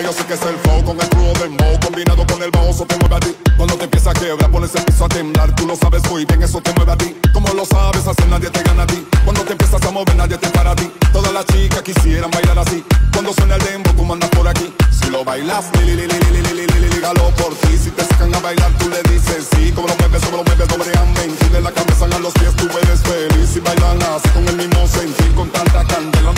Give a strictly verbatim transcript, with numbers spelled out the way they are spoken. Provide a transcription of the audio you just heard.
yo sé que es el flow con el crudo dembow combinado con el bajo, eso te mueve a ti. Cuando te empieza a quebrar, pones el piso a temblar. Tú lo sabes muy bien, eso te mueve a ti. Como lo sabes hacer, nadie te gana a ti. Cuando te empiezas a mover, nadie te para a ti. Todas las chicas quisieran bailar así. Cuando suena el dembow, tú mandas por aquí. Si lo bailas, li, li, li, li, li, li, li, li, dígalo por ti. Si te sacan a bailar, tú le dices sí. Como lo mueves, como lo mueves, doblemente. De la cabeza a los pies, tú eres feliz. Si bailan así con el mismo sentir, con tanta candela.